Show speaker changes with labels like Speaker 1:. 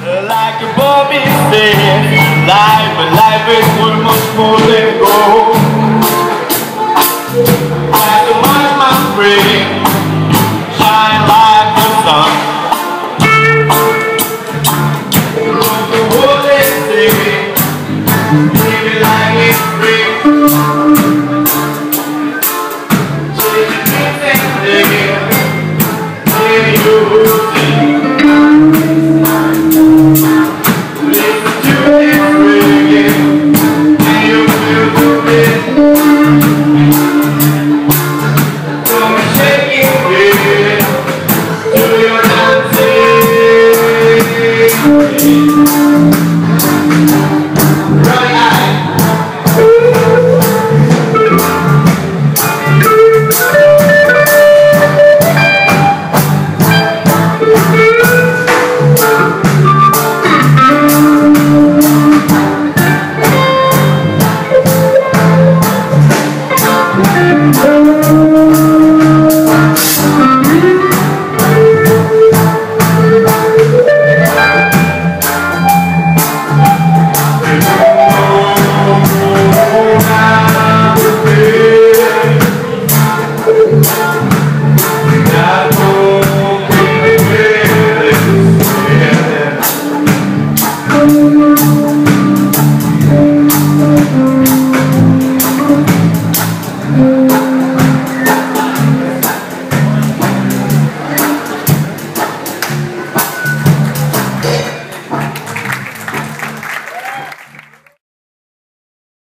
Speaker 1: Like a Bobby said, life is much more than gold. As a man, my friend, shine like the sun. From the world they say, live it like it's free. Chase your dreams and live, then you will see.